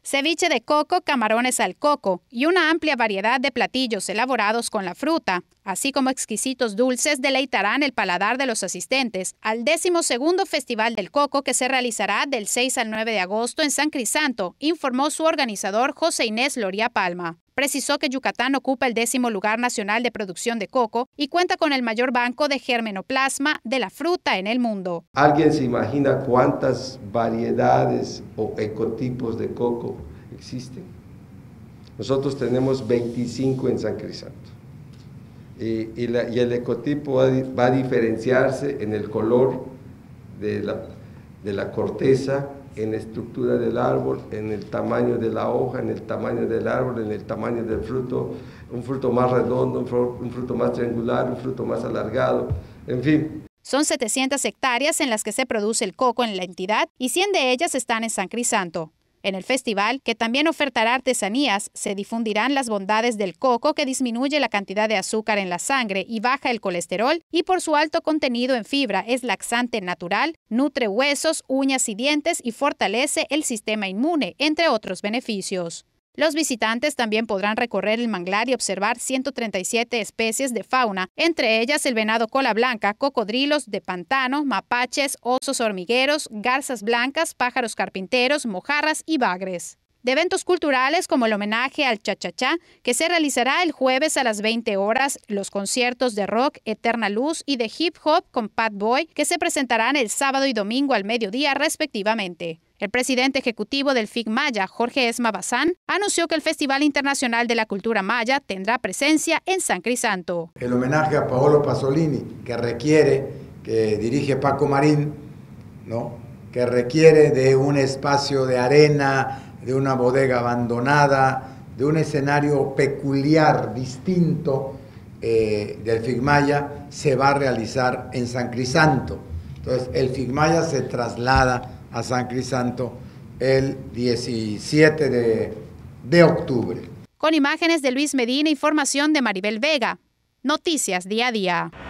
ceviche de coco, camarones al coco y una amplia variedad de platillos elaborados con la fruta, así como exquisitos dulces, deleitarán el paladar de los asistentes al 12º Festival del Coco que se realizará del 6 al 9 de agosto en San Crisanto, informó su organizador José Inés Loría Palma. Precisó que Yucatán ocupa el 10º lugar nacional de producción de coco y cuenta con el mayor banco de germenoplasma de la fruta en el mundo. ¿Alguien se imagina cuántas variedades o ecotipos de coco existen? Nosotros tenemos 25 en San Crisanto. Y el ecotipo va a diferenciarse en el color de la corteza, en la estructura del árbol, en el tamaño de la hoja, en el tamaño del árbol, en el tamaño del fruto, un fruto más redondo, un fruto más triangular, un fruto más alargado, en fin. Son 700 hectáreas en las que se produce el coco en la entidad y 100 de ellas están en San Crisanto. En el festival, que también ofertará artesanías, se difundirán las bondades del coco que disminuye la cantidad de azúcar en la sangre y baja el colesterol y por su alto contenido en fibra es laxante natural, nutre huesos, uñas y dientes y fortalece el sistema inmune, entre otros beneficios. Los visitantes también podrán recorrer el manglar y observar 137 especies de fauna, entre ellas el venado cola blanca, cocodrilos de pantano, mapaches, osos hormigueros, garzas blancas, pájaros carpinteros, mojarras y bagres. De eventos culturales como el homenaje al cha-cha-cha, que se realizará el jueves a las 20 horas, los conciertos de rock Eterna Luz y de hip hop con Pat Boy, que se presentarán el sábado y domingo al mediodía respectivamente. El presidente ejecutivo del FIC Maya, Jorge Esma Bazán, anunció que el Festival Internacional de la Cultura Maya tendrá presencia en San Crisanto. El homenaje a Paolo Pasolini, que dirige Paco Marín, ¿no? Que requiere de un espacio de arena, de una bodega abandonada, de un escenario peculiar, distinto del FIC Maya, se va a realizar en San Crisanto. Entonces, el FIC Maya se traslada a San Crisanto el 17 de octubre. Con imágenes de Luis Medina, información de Maribel Vega. Noticias Día a Día.